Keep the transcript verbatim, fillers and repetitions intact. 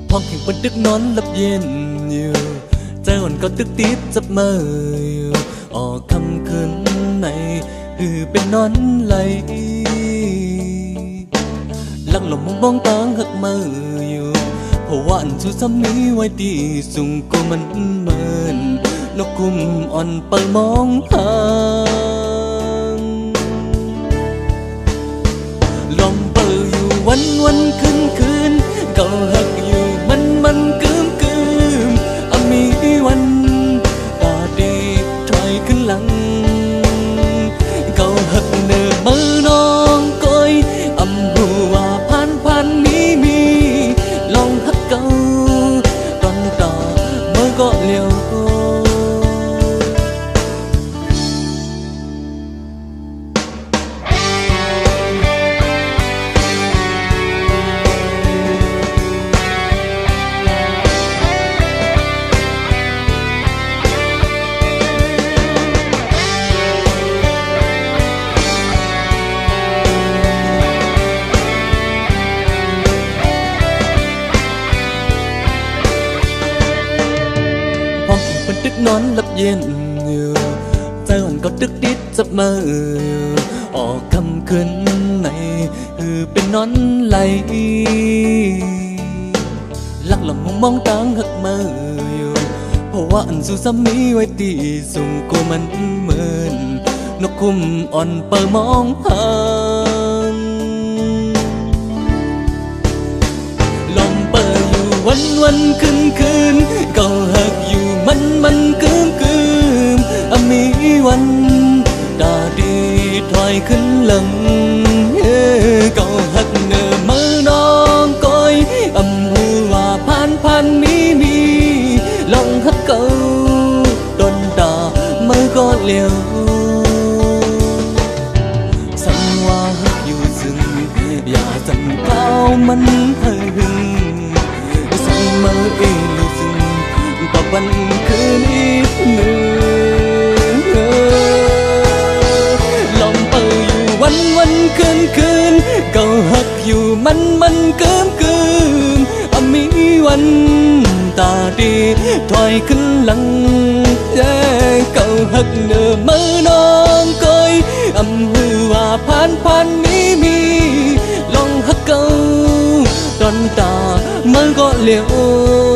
phong hình vẫn tức nón lập yen nhiềuใจอ่อนก็ตึกติดจับมือออกคำคืนในคือเป็นนอนไหลลักหลงมองบ้องตางหักมืออยู่เพราะว่าอันสู้ซ้ำนี้ไว้ดีสุ่งก็มันเหมือนนกคุมอ่อนเปิดมองหางลมเปิดอยู่วันวันคืนคืนก็หักอยู่มันมันกึมกึมอ่ะมีวันตาดีถอยขึ้นหลังก็หักเนื้อมือน้องก้อยอ่ำหัวพันพันมีมีลองหักเก่าตอนต่อเมื่อก็เลี้ยวตึกนอนหลับเย็นอยู่ใจอ่อนก็ตึกติดจับมือออกคำคืนในคือเป็นนอนไหลลักหลงมองมองตางหักมืออยู่เพราะว่าอันสู้ซ้ำนี้ไว้ตีส่งกูมันเหมือนนกคุมอ่อนเปิดมองหางลมเปิดอยู่วันวันคืนคืนก็หักอยู่มันมันกึมกึมอ่ะมีวันตาดีถอยขึ้นหลังก็หักเนื้อมือน้องก้อยอ่ำหัวพันพันมีมีลองหักเก่าตอนตาเมื่อก็เลี้ยวสั่งว่าหักอยู่ซึ่งอย่าจำเก้ามันเพิ่งสั่งมาเองเลยซึ่งต่อวันคืนอีกหนึ่งลองเปิดอยู่วันวันคืนคืนก็หักอยู่มันมันเกิมเกิมอ่ะมีวันตาดีถอยขึ้นหลังแย่ก็หักเนื้อมือน้องก้อยอ่ำหัวพันพันมีมีลองหักเก่าตอนตามันก็เลี้ยว